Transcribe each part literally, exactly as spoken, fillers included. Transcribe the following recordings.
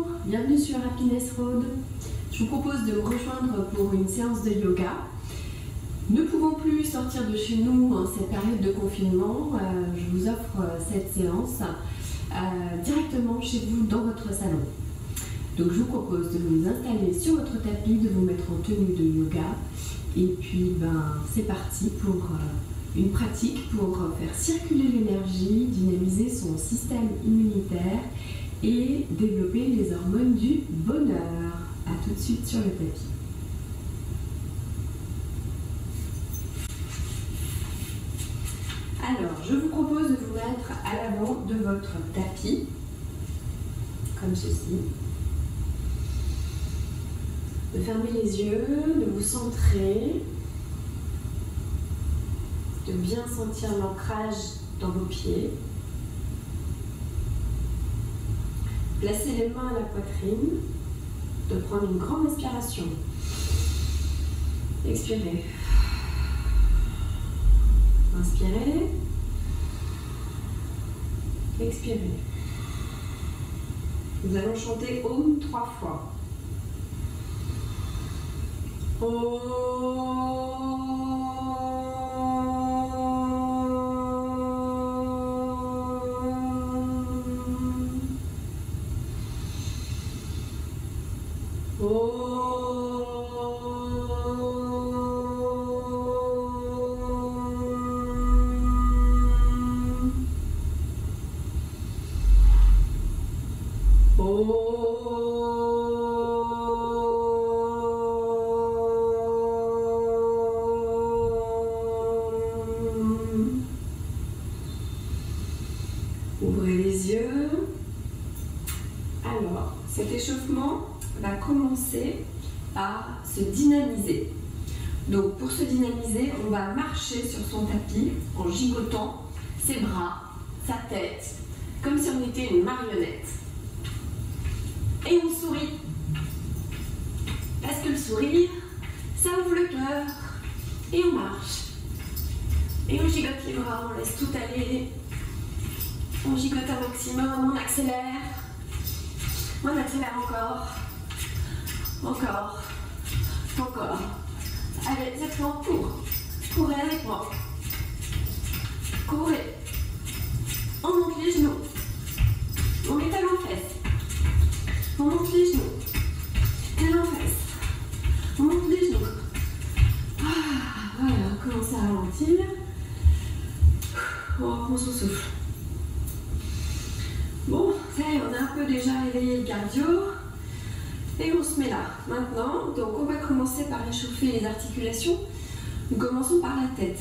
Bonjour, bienvenue sur Happiness Road. Je vous propose de me rejoindre pour une séance de yoga. Ne pouvant plus sortir de chez nous en cette période de confinement, euh, je vous offre euh, cette séance euh, directement chez vous dans votre salon. Donc je vous propose de vous installer sur votre tapis, de vous mettre en tenue de yoga et puis ben, c'est parti pour euh, une pratique pour faire circuler l'énergie, dynamiser son système immunitaire et développer les hormones du bonheur. A tout de suite sur le tapis. Alors, je vous propose de vous mettre à l'avant de votre tapis, comme ceci. De fermer les yeux, de vous centrer, de bien sentir l'ancrage dans vos pieds. Placez les mains à la poitrine, de prendre une grande inspiration. Expirez. Inspirez. Expirez. Nous allons chanter Om trois fois. Om. Ouvrez les yeux. Alors, cet échauffement va commencer par se dynamiser. Donc, pour se dynamiser, on va marcher sur son tapis en gigotant ses bras, sa tête, comme si on était une marionnette. Et on sourit. Parce que le sourire, ça ouvre le cœur. Et on marche. Et on gigote les bras, on laisse tout aller. On gigote un maximum, on accélère. On accélère encore. Encore. Encore. Allez, cette fois, on court. Courez avec moi. Courez. On monte les genoux. On met talons fesses. On monte les genoux. Talons fesses. On monte les genoux. Ah, voilà, on commence à ralentir. On reprend son souffle. Bon, ça y est, on a un peu déjà réveillé le cardio. Et on se met là. Maintenant, donc on va commencer par réchauffer les articulations. Nous commençons par la tête.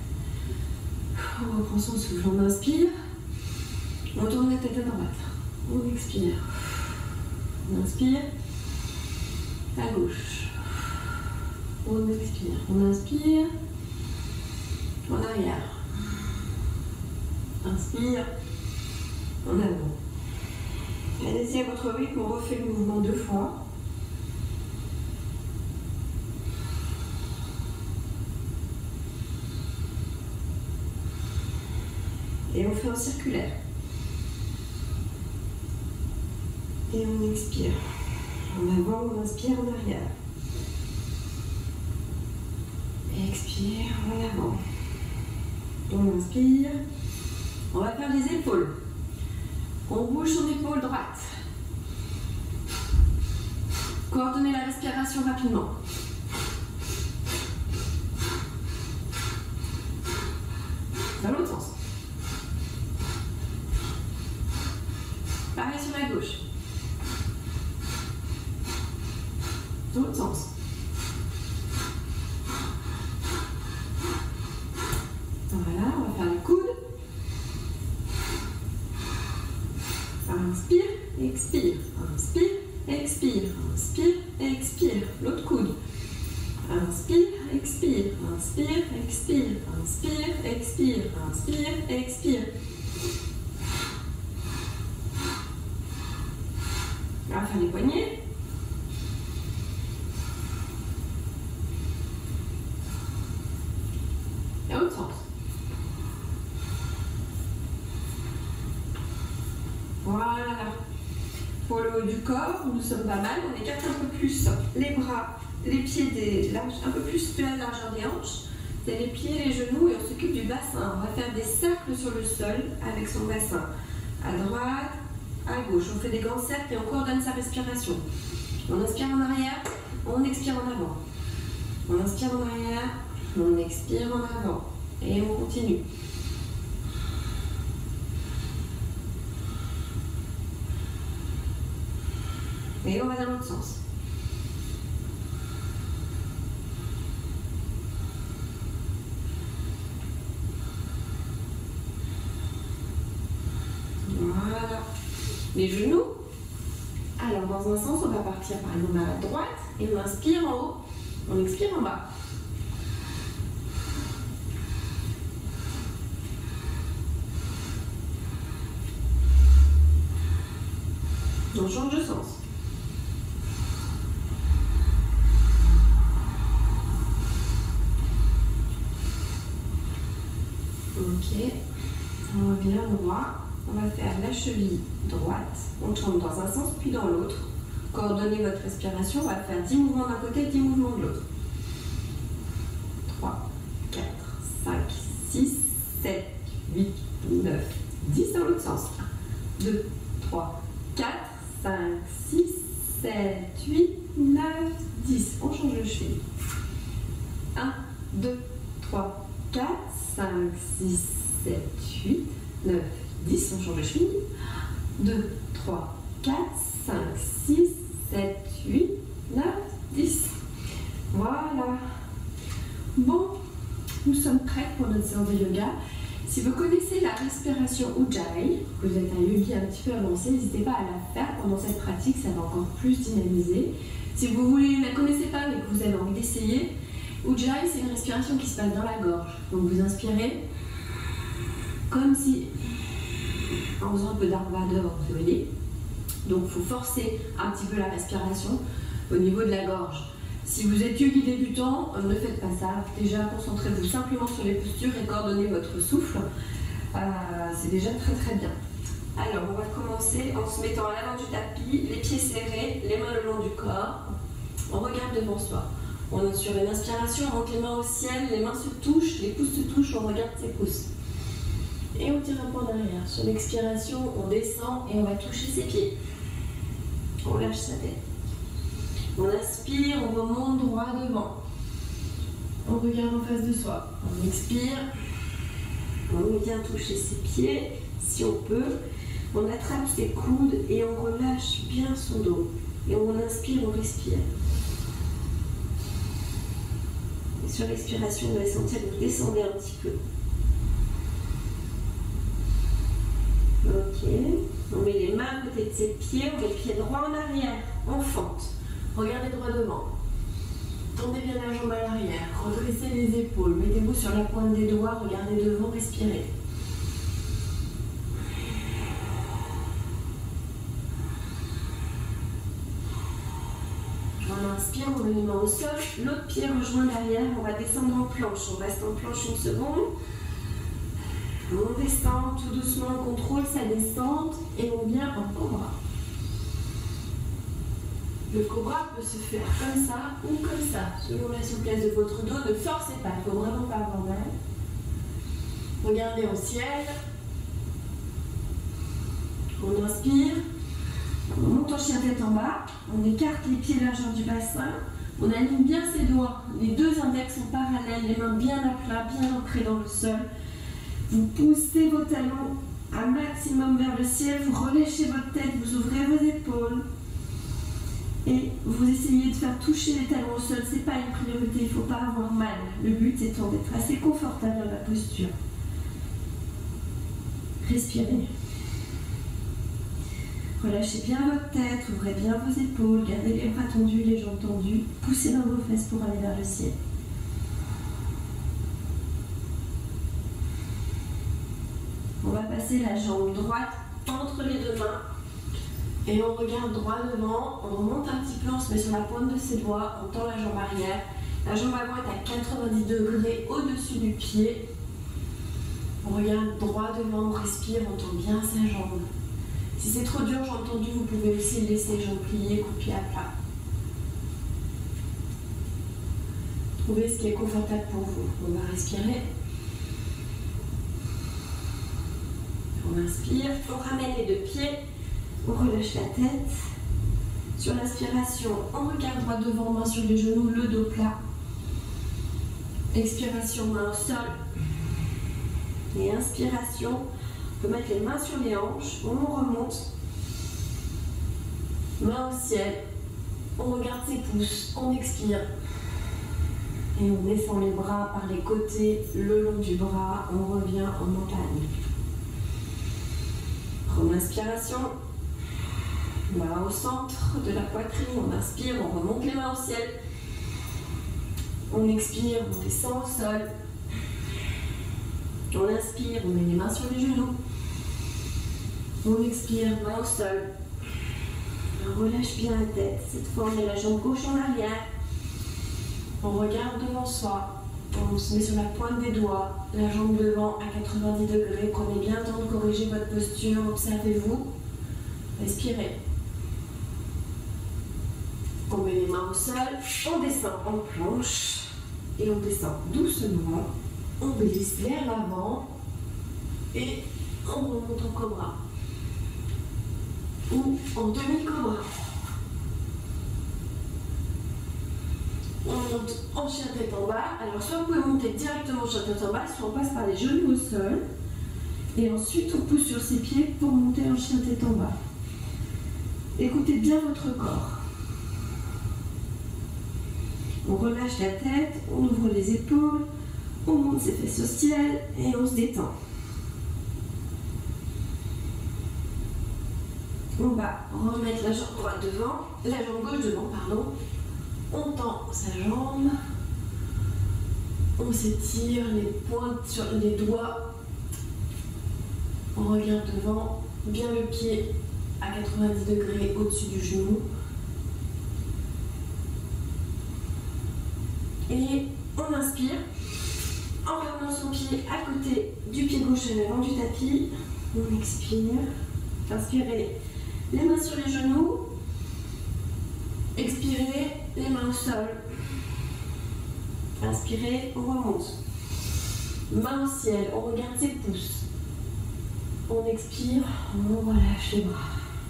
On reprend son souffle. On inspire. On tourne la tête à droite. On expire. On inspire. À gauche. On expire. On inspire. En arrière. Inspire. En avant. Allez-y à votre rythme, on refait le mouvement deux fois. Et on fait en circulaire. Et on expire. En avant, on inspire, en arrière. Et expire, en avant. On inspire. On va faire les épaules. On bouge son épaule droite. Coordonnez la respiration rapidement. Dans l'autre sens. Pareil sur la gauche. Dans l'autre sens. Voilà, on va faire les coudes. Inspire, expire, inspire, expire, inspire, expire. L'autre coude. Inspire, expire, inspire, expire, inspire, expire, inspire, expire. On va faire les poignets. Et l'autre sens. Voilà. Pour le haut du corps, nous sommes pas mal. On écarte un peu plus les bras, les pieds des larges, un peu plus de la largeur des hanches. C'est les pieds, les genoux et on s'occupe du bassin. On va faire des cercles sur le sol avec son bassin. À droite, à gauche. On fait des grands cercles et on coordonne sa respiration. On inspire en arrière, on expire en avant. On inspire en arrière, on expire en avant. Et on continue. Et on va dans l'autre sens. Voilà. Les genoux. Alors, dans un sens, on va partir par exemple à droite et on inspire en haut, on expire en bas. On change de sens. Ok, on revient droit. On va faire la cheville droite, on tourne dans un sens puis dans l'autre. Coordonnez votre respiration, on va faire dix mouvements d'un côté, dix mouvements de l'autre. trois, quatre, cinq, six, sept, huit, neuf, dix dans l'autre sens. un, deux, trois, quatre, cinq, six, sept, huit, neuf, dix. On change de cheville. un, deux, trois, quatre, cinq, six, sept, huit, neuf, dix. On change de cheville. deux, trois, quatre, cinq, six, sept, huit, neuf, dix. Voilà. Bon, nous sommes prêts pour notre séance de yoga. Si vous connaissez la respiration Ujjayi, que vous êtes un yogi un petit peu avancé, n'hésitez pas à la faire pendant cette pratique, ça va encore plus dynamiser. Si vous voulez, ne la connaissez pas mais que vous avez envie d'essayer, Ujjayi, c'est une respiration qui se passe dans la gorge. Donc vous inspirez comme si, en faisant un peu d'arvadeur, vous voyez. Donc il faut forcer un petit peu la respiration au niveau de la gorge. Si vous êtes yogi débutant, ne faites pas ça. Déjà, concentrez-vous simplement sur les postures et coordonnez votre souffle. Euh, c'est déjà très très bien. Alors, on va commencer en se mettant à l'avant du tapis, les pieds serrés, les mains le long du corps. On regarde devant soi. On est sur une inspiration, on monte les mains au ciel, les mains se touchent, les pouces se touchent, on regarde ses pouces. Et on tire un peu en arrière. Sur l'expiration, on descend et on va toucher ses pieds. On lâche sa tête. On inspire, on remonte droit devant. On regarde en face de soi. On expire. On vient toucher ses pieds, si on peut. On attrape ses coudes et on relâche bien son dos. Et on inspire, on respire. Et sur l'expiration, vous allez sentir que vous descendez un petit peu. Ok. On met les mains à côté de ses pieds, on met le pied droit en arrière. On fente. Regardez droit devant. Tendez bien la jambe à l'arrière. Redressez les épaules. Mettez-vous sur la pointe des doigts. Regardez devant. Respirez. On inspire, on met les mains au sol. L'autre pied rejoint derrière. On va descendre en planche. On reste en planche une seconde. On descend tout doucement. On contrôle sa descente. Et on vient en cobra. Le cobra peut se faire comme ça ou comme ça, selon la souplesse de votre dos. Ne forcez pas, il ne faut vraiment pas avoir mal. Regardez au ciel. On inspire. On monte en chien tête en bas. On écarte les pieds largeur du bassin. On aligne bien ses doigts. Les deux index sont parallèles, les mains bien à plat, bien ancrées dans le sol. Vous poussez vos talons un maximum vers le ciel. Vous relâchez votre tête, vous ouvrez vos épaules. Et vous essayez de faire toucher les talons au sol, ce n'est pas une priorité, il ne faut pas avoir mal. Le but étant d'être assez confortable dans la posture. Respirez. Relâchez bien votre tête, ouvrez bien vos épaules, gardez les bras tendus, les jambes tendues. Poussez dans vos fesses pour aller vers le ciel. On va passer la jambe droite entre les deux mains. Et on regarde droit devant, on remonte un petit peu, on se met sur la pointe de ses doigts, on tend la jambe arrière. La jambe avant est à quatre-vingt-dix degrés au-dessus du pied. On regarde droit devant, on respire, on tend bien sa jambe. Si c'est trop dur, j'ai entendu, vous pouvez aussi laisser les jambes pliées, couper à plat. Trouvez ce qui est confortable pour vous. On va respirer. On inspire, on ramène les deux pieds, on relâche la tête. Sur l'inspiration, on regarde droit devant, main sur les genoux, le dos plat. Expiration, main au sol. Et inspiration, on peut mettre les mains sur les hanches, on remonte. Main au ciel, on regarde ses pouces, on expire. Et on descend les bras par les côtés, le long du bras, on revient en montagne. Première inspiration, main au centre de la poitrine, on inspire, on remonte les mains au ciel. On expire, on descend au sol. On inspire, on met les mains sur les genoux. On expire, main au sol. On relâche bien la tête. Cette fois, on met la jambe gauche en arrière. On regarde devant soi. On se met sur la pointe des doigts, la jambe devant à quatre-vingt-dix degrés. Prenez bien le temps de corriger votre posture. Observez-vous. Respirez. On met les mains au sol. On descend en planche. Et on descend doucement. On glisse vers l'avant. Et on remonte en cobra. Ou en demi-cobra. On monte en chien tête en bas. Alors soit vous pouvez monter directement en chien tête en bas, soit on passe par les genoux au sol. Et ensuite on pousse sur ses pieds pour monter en chien tête en bas. Écoutez bien votre corps. On relâche la tête, on ouvre les épaules, on monte ses fesses au ciel et on se détend. On va remettre la jambe droite devant, la jambe gauche devant, pardon. On tend sa jambe. On s'étire les pointes sur les doigts. On regarde devant, bien le pied à quatre-vingt-dix degrés au-dessus du genou. Et on inspire en ramenant son pied à côté du pied gauche à l'avant du tapis. On expire. Inspirez les mains sur les genoux. Expirez les mains au sol. Inspirez, on remonte. Main au ciel, on regarde ses pouces. On expire, on relâche les bras.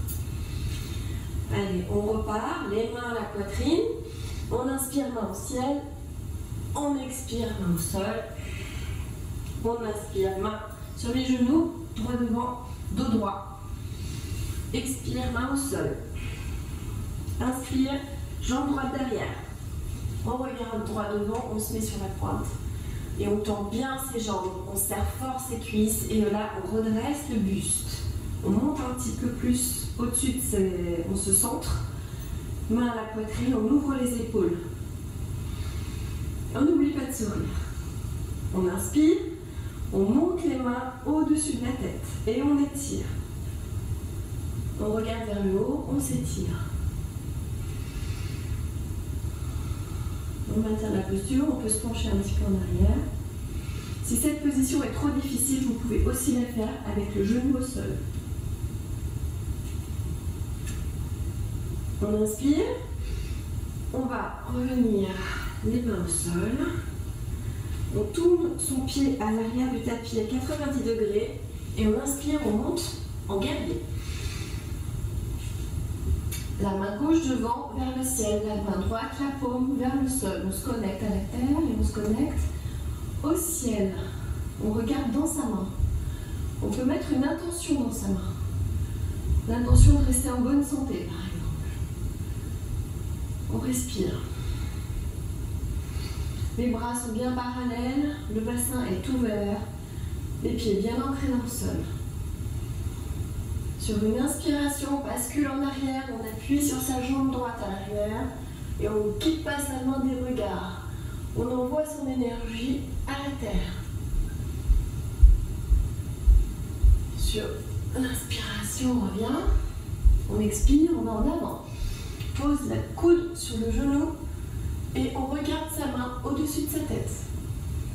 Allez, on repart, les mains à la poitrine. On inspire, main au ciel. On expire, main au sol. On inspire, main sur les genoux, droit devant, dos droit. Expire, main au sol. Inspire, jambe droite derrière. On regarde droit devant, on se met sur la pointe. Et on tend bien ses jambes, on serre fort ses cuisses. Et là, on redresse le buste. On monte un petit peu plus au-dessus de ses... On se centre. Main à la poitrine, on ouvre les épaules. On n'oublie pas de sourire. On inspire, on monte les mains au-dessus de la tête. Et on étire. On regarde vers le haut, on s'étire. On maintient la posture, on peut se pencher un petit peu en arrière. Si cette position est trop difficile, vous pouvez aussi la faire avec le genou au sol. On inspire, on va revenir les mains au sol. On tourne son pied à l'arrière du tapis à quatre-vingt-dix degrés et on inspire, on monte en guerrier. La main gauche devant vers le ciel, la main droite, la paume vers le sol. On se connecte à la terre et on se connecte au ciel. On regarde dans sa main. On peut mettre une intention dans sa main. L'intention de rester en bonne santé, par exemple. On respire. Les bras sont bien parallèles, le bassin est ouvert, les pieds bien ancrés dans le sol. Sur une inspiration, on bascule en arrière, on appuie sur sa jambe droite à l'arrière et on ne quitte pas sa main des regards. On envoie son énergie à la terre. Sur l'inspiration, on revient. On expire, on va en avant. Pose la coude sur le genou et on regarde sa main au-dessus de sa tête.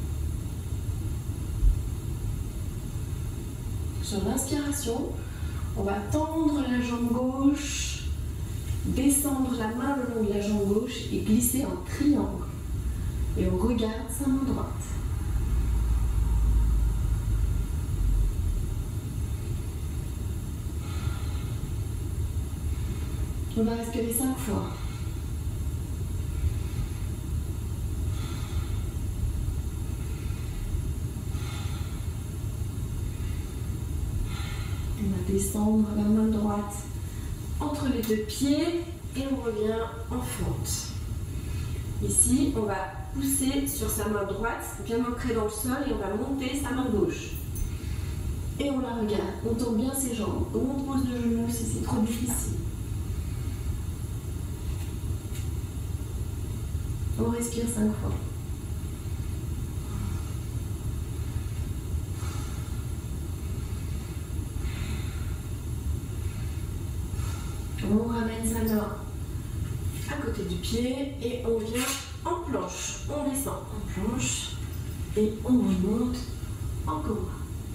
Sur l'inspiration, On va tendre la jambe gauche, descendre la main le long de la jambe gauche et glisser en triangle. Et on regarde sa main droite. On va respirer cinq fois. On va descendre la main droite entre les deux pieds et on revient en fente. Ici, on va pousser sur sa main droite, bien ancrée dans le sol, et on va monter sa main gauche. Et on la regarde, on tourne bien ses jambes, on pose le genou si c'est trop difficile. On respire cinq fois. On ramène sa main à côté du pied et on vient en planche. On descend en planche et on remonte en cobra.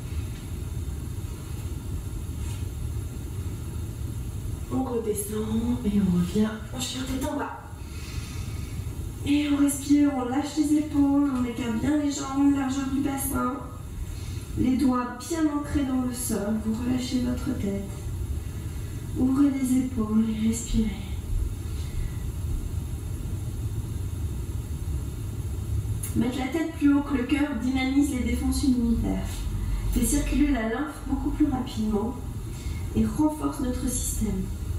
On redescend et on revient en chien tête en bas. Et on respire, on lâche les épaules, on écarte bien les jambes, largeur du bassin. Les doigts bien ancrés dans le sol, vous relâchez votre tête. Ouvrez les épaules et respirez. Mettre la tête plus haut que le cœur dynamise les défenses immunitaires, fait circuler la lymphe beaucoup plus rapidement et renforce notre système.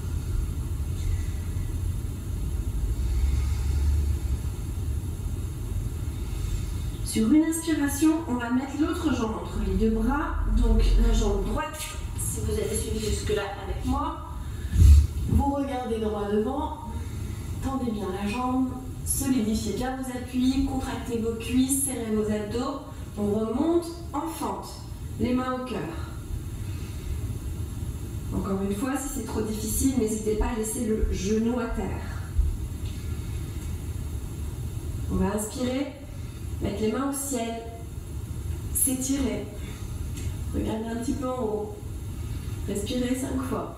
Sur une inspiration, on va mettre l'autre jambe entre les deux bras, donc la jambe droite, si vous avez suivi jusque-là avec moi. Vous regardez droit devant, tendez bien la jambe, solidifiez bien vos appuis, contractez vos cuisses, serrez vos abdos. On remonte en fente, les mains au cœur. Encore une fois, si c'est trop difficile, n'hésitez pas à laisser le genou à terre. On va inspirer, mettre les mains au ciel, s'étirer, regardez un petit peu en haut, respirez cinq fois.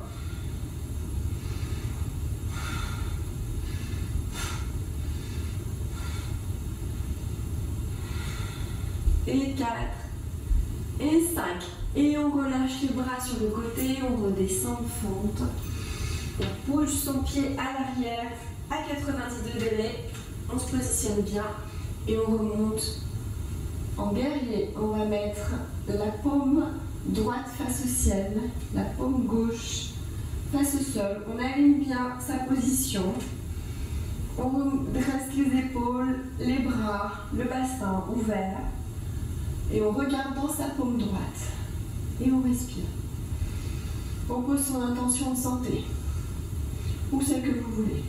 Et quatre, et cinq. Et on relâche les bras sur le côté, on redescend en fente. On bouge son pied à l'arrière à quatre-vingt-dix degrés. On se positionne bien et on remonte en guerrier. On va mettre la paume droite face au ciel, la paume gauche face au sol. On aligne bien sa position. On dresse les épaules, les bras, le bassin ouvert. Et on regarde dans sa paume droite. Et on respire. On pose son intention de santé. Ou celle que vous voulez.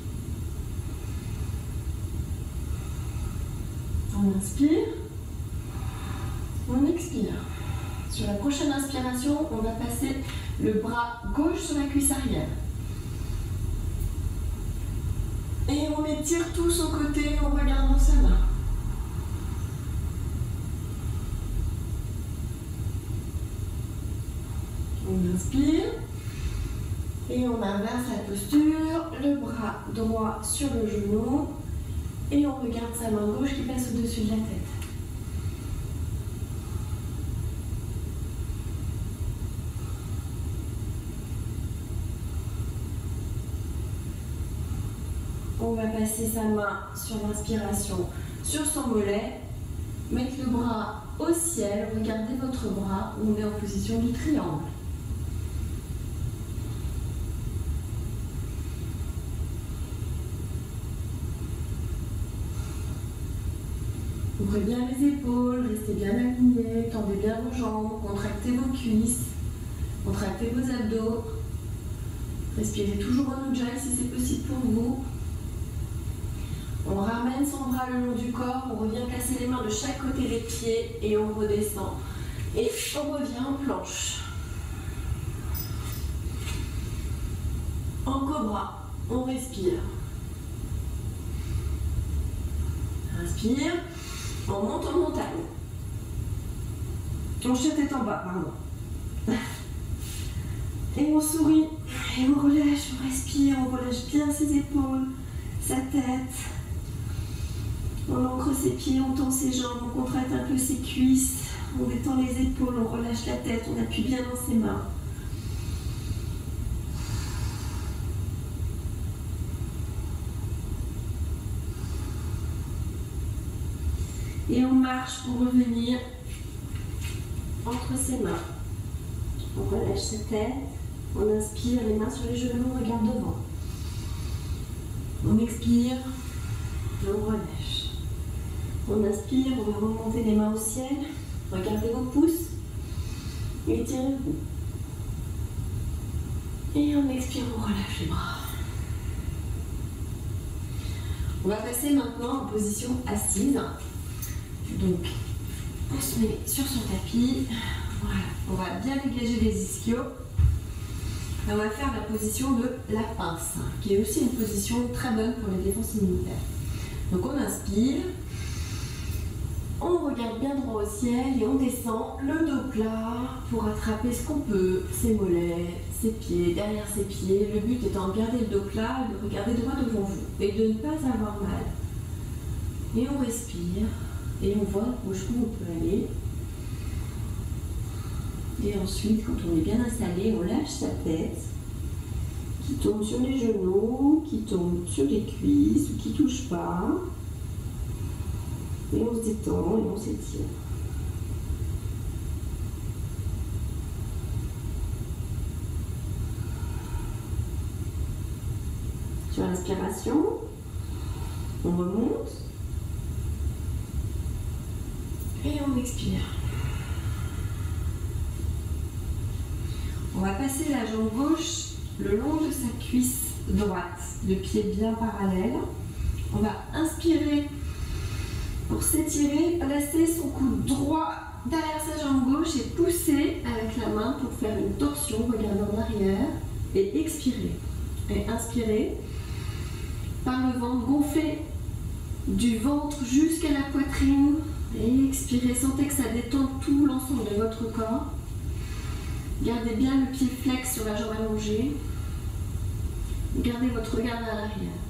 On inspire. On expire. Sur la prochaine inspiration, on va passer le bras gauche sur la cuisse arrière. Et on étire tous au côté en regardant sa main. On inspire et on inverse la posture, le bras droit sur le genou et on regarde sa main gauche qui passe au-dessus de la tête. On va passer sa main sur l'inspiration sur son mollet, mettre le bras au ciel, regardez votre bras, on est en position du triangle. Ouvrez bien les épaules, restez bien alignés, tendez bien vos jambes, contractez vos cuisses, contractez vos abdos. Respirez toujours en ujjayi si c'est possible pour vous. On ramène son bras le long du corps, on revient casser les mains de chaque côté des pieds et on redescend. Et on revient en planche. En cobra, on respire. Inspire. On monte en montagne. On chien tête en bas, pardon. Et on sourit, et on relâche, on respire, on relâche bien ses épaules, sa tête. On ancre ses pieds, on tend ses jambes, on contracte un peu ses cuisses, on détend les épaules, on relâche la tête, on appuie bien dans ses mains. Et on marche pour revenir entre ses mains. On relâche sa tête, on inspire, les mains sur les genoux, on regarde devant. On expire, et on relâche. On inspire, on va remonter les mains au ciel. Regardez vos pouces. Étirez-vous. Et on expire, on relâche les bras. On va passer maintenant en position assise. Donc, on se met sur son tapis. Voilà. On va bien dégager les ischios. Et on va faire la position de la pince, qui est aussi une position très bonne pour les défenses immunitaires. Donc on inspire, on regarde bien droit au ciel et on descend le dos plat pour attraper ce qu'on peut, ses mollets, ses pieds, derrière ses pieds. Le but étant de garder le dos plat et de regarder droit devant vous et de ne pas avoir mal. Et on respire et on voit jusqu'où on peut aller. Et ensuite, quand on est bien installé, on lâche sa tête, qui tombe sur les genoux, qui tombe sur les cuisses, ou qui ne touche pas. Et on se détend et on s'étire. Sur l'inspiration, on remonte et on expire. On va passer la jambe gauche le long de sa cuisse droite, le pied bien parallèle. On va inspirer pour s'étirer, placer son coude droit derrière sa jambe gauche et pousser avec la main pour faire une torsion, regarder en arrière et expirer. Et inspirer par le ventre, gonfler du ventre jusqu'à la poitrine et expirer. Sentez que ça détend tout l'ensemble de votre corps. Gardez bien le pied flex sur la jambe allongée. Gardez votre regard vers l'arrière.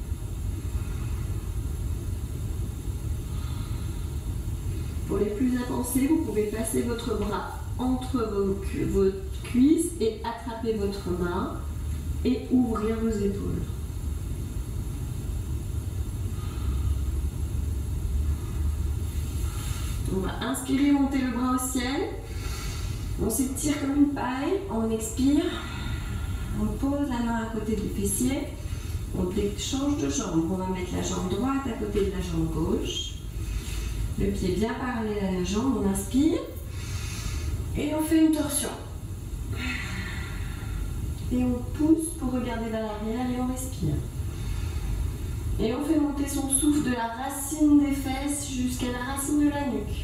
Pour les plus avancés, vous pouvez passer votre bras entre vos, cu vos cuisses et attraper votre main et ouvrir vos épaules. On va inspirer, monter le bras au ciel. On s'étire comme une paille, on expire, on pose la main à côté du fessier, on change de jambe, on va mettre la jambe droite à côté de la jambe gauche, le pied bien parallèle à la jambe, on inspire et on fait une torsion. Et on pousse pour regarder vers l'arrière et on respire. Et on fait monter son souffle de la racine des fesses jusqu'à la racine de la nuque.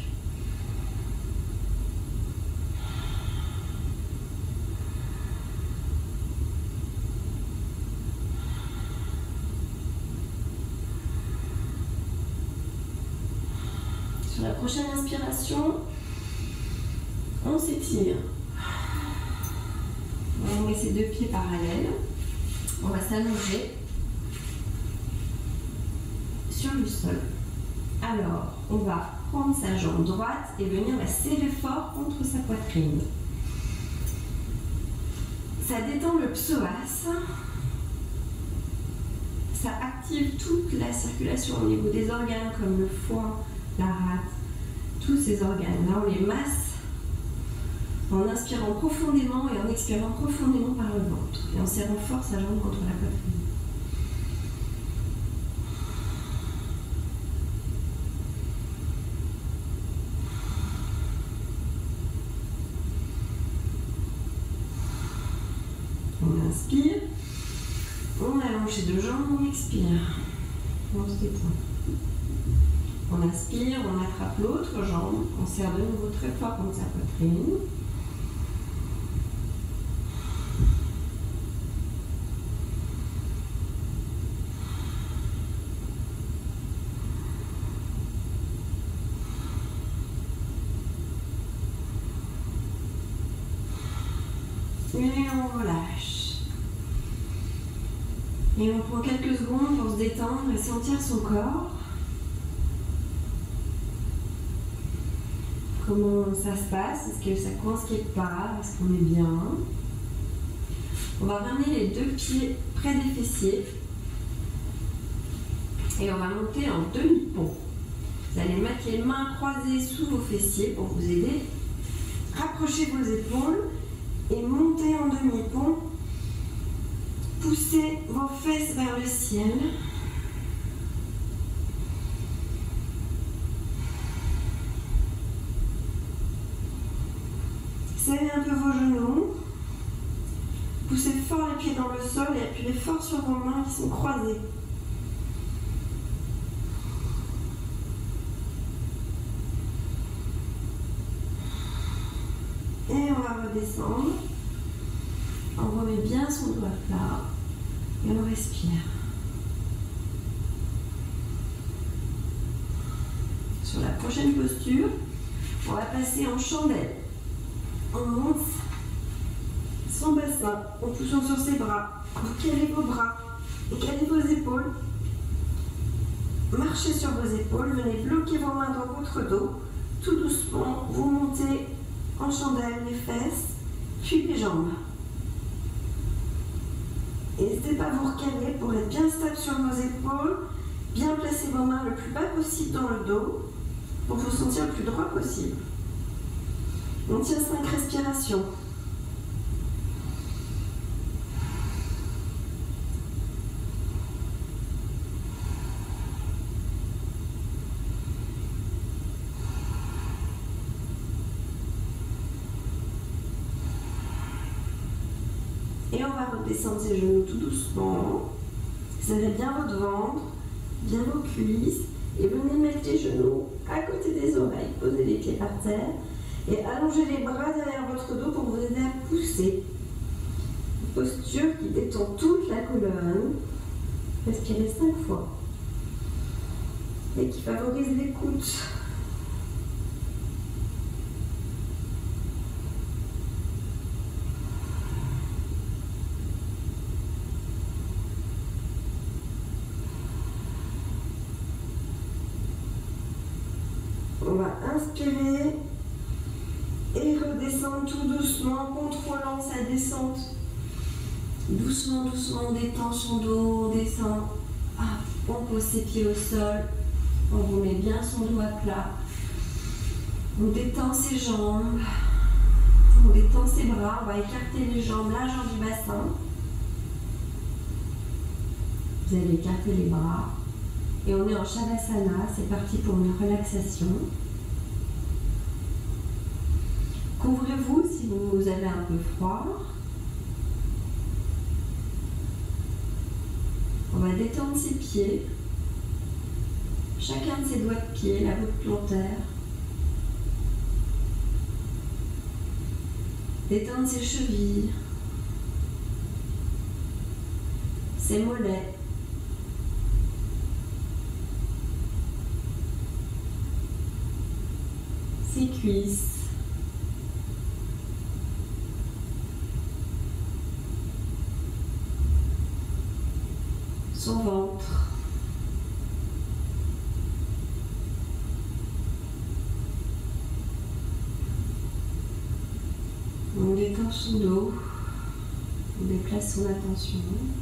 Sur la prochaine inspiration, on s'étire. On met ses deux pieds parallèles. On va s'allonger sur le sol. Alors, on va prendre sa jambe droite et venir la serrer fort contre sa poitrine. Ça détend le psoas. Ça active toute la circulation au niveau des organes comme le foie, la rate, tous ces organes-là, on les masse en inspirant profondément et en expirant profondément par le ventre et en serrant fort sa jambe contre la poitrine. On inspire, on allonge les deux jambes, on expire, on se détend. On inspire, on attrape l'autre jambe, on serre de nouveau très fort contre sa poitrine. Et on relâche. Et on prend quelques secondes pour se détendre et sentir son corps. Comment ça se passe? Est-ce que ça coince quelque part? Est-ce qu'on est bien? On va ramener les deux pieds près des fessiers. Et on va monter en demi-pont. Vous allez mettre les mains croisées sous vos fessiers pour vous aider. Rapprochez vos épaules et montez en demi-pont. Poussez vos fesses vers le ciel. Serrez un peu vos genoux. Poussez fort les pieds dans le sol et appuyez fort sur vos mains qui sont croisées. Et on va redescendre. On remet bien son doigt plat et on respire. Sur la prochaine posture, on va passer en chandelle. On monte son bassin en poussant sur ses bras. Vous calez vos bras et calez vos épaules. Marchez sur vos épaules, venez bloquer vos mains dans votre dos. Tout doucement, vous montez en chandelle les fesses, puis les jambes. N'hésitez pas à vous recaler pour être bien stable sur vos épaules, bien placer vos mains le plus bas possible dans le dos pour vous sentir le plus droit possible. On tient cinq respirations. Et on va redescendre ses genoux tout doucement. Serrez bien votre ventre, bien vos cuisses. Et venez mettre les genoux à côté des oreilles. Posez les pieds par terre. Et allongez les bras derrière votre dos pour vous aider à pousser. Une posture qui détend toute la colonne. Respirez cinq fois. Et qui favorise l'écoute. On va inspirer et redescendre tout doucement, contrôlant sa descente. Doucement, doucement, on détend son dos, on descend. Ah, on pose ses pieds au sol. On remet bien son dos à plat. On détend ses jambes. On détend ses bras. On va écarter les jambes, largeur du bassin. Vous allez écarter les bras. Et on est en Shavasana, c'est parti pour une relaxation. Couvrez-vous si vous avez un peu froid. On va détendre ses pieds. Chacun de ses doigts de pied, la voûte plantaire. Détendre ses chevilles. Ses mollets. Ses cuisses, son ventre, on détend son dos, on déplace son attention.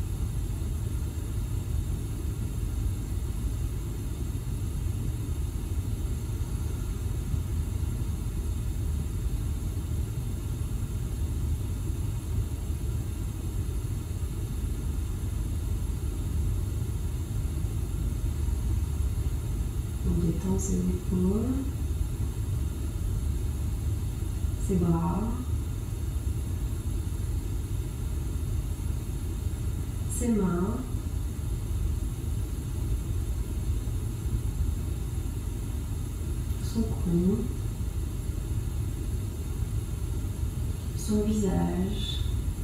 On détend ses épaules, ses bras, ses mains, son cou, son visage,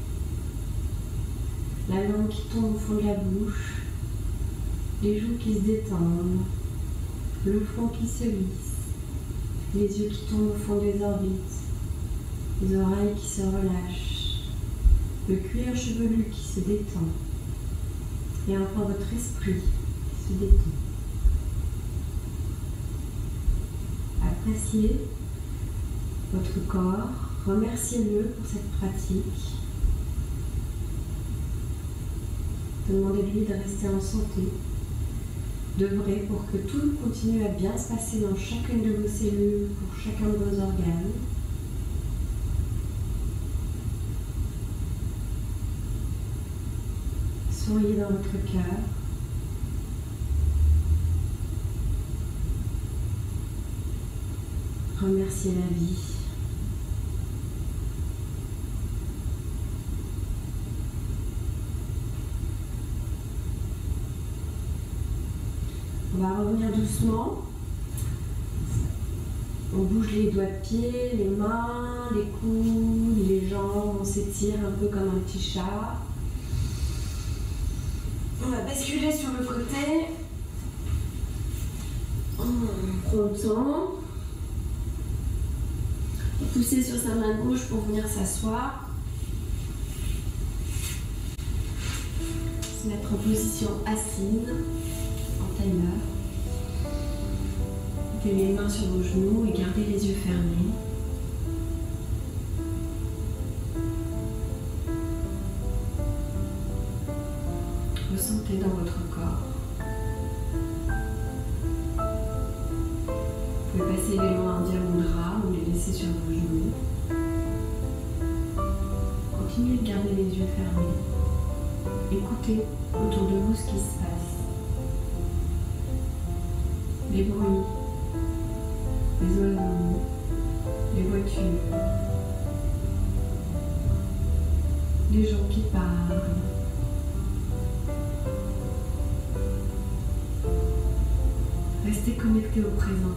la langue qui tombe au fond de la bouche, les joues qui se détendent, le front qui se lisse, les yeux qui tombent au fond des orbites, les oreilles qui se relâchent, le cuir chevelu qui se détend, Et enfin votre esprit se détend. Appréciez votre corps, remerciez-le pour cette pratique. Demandez-lui de rester en santé, d'œuvrer pour que tout continue à bien se passer dans chacune de vos cellules, pour chacun de vos organes. Souriez dans votre cœur. Remerciez la vie. On va revenir doucement. On bouge les doigts de pied, les mains, les coudes, les jambes. On s'étire un peu comme un petit chat. On va basculer sur le côté. On prend le temps. Pousser sur sa main gauche pour venir s'asseoir. Se mettre en position assise, en timer. Mettez les mains sur vos genoux et gardez les yeux fermés. Ressentez dans votre corps. Vous pouvez passer les mains en diagonale ou les laisser sur vos genoux. Continuez de garder les yeux fermés. Écoutez autour de vous ce qui se passe. Les bruits, les oiseaux, les voitures, les gens qui parlent. Restez connectés au présent.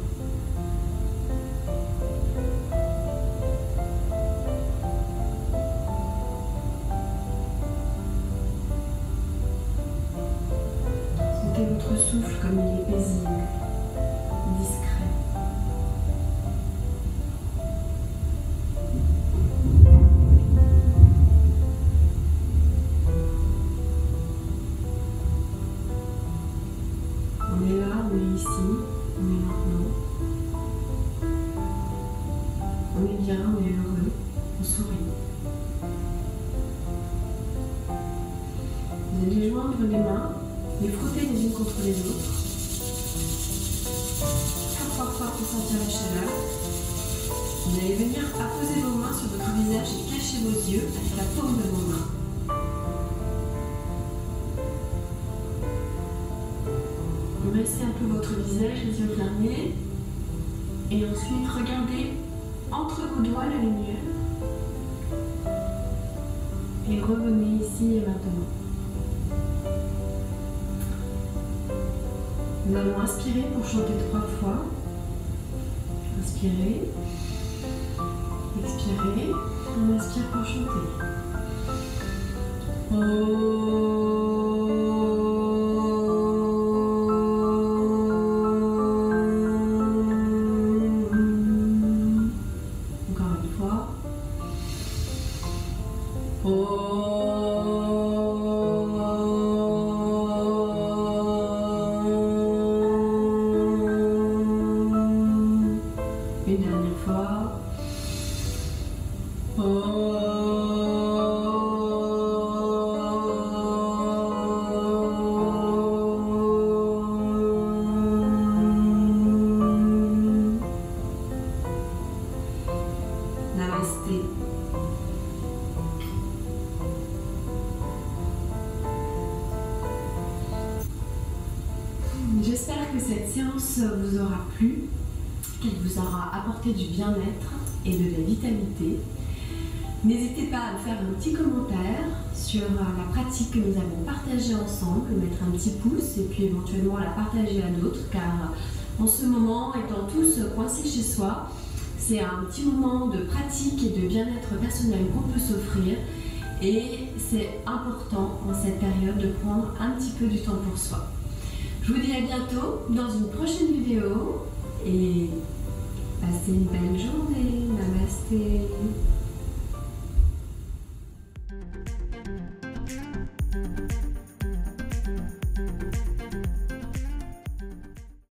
Sentez votre souffle comme il est paisible, discret. On est là, on est ici, on est maintenant. On est bien, on est heureux, on sourit. Vous allez joindre les mains, les frotter les unes contre les autres. Fort, fort, fort pour sentir la chaleur. Vous allez venir apposer vos mains sur votre visage et cacher vos yeux avec la paume de vos mains. Baissez un peu votre visage, les yeux fermés. Et ensuite, regardez entre vos doigts la lumière. Et revenez ici et maintenant. Nous allons inspirer pour chanter trois fois. Inspirez. Expirez. On inspire pour chanter. Oh. Une dernière fois. Namasté. J'espère que cette séance vous aura plu, qu'elle vous aura apporté du bien-être et de la vitalité. N'hésitez pas à me faire un petit commentaire sur la pratique que nous avons partagée ensemble, mettre un petit pouce et puis éventuellement la partager à d'autres, car en ce moment, étant tous coincés chez soi, c'est un petit moment de pratique et de bien-être personnel qu'on peut s'offrir, et c'est important en cette période de prendre un petit peu du temps pour soi. Je vous dis à bientôt dans une prochaine vidéo et passez une belle journée. Namasté.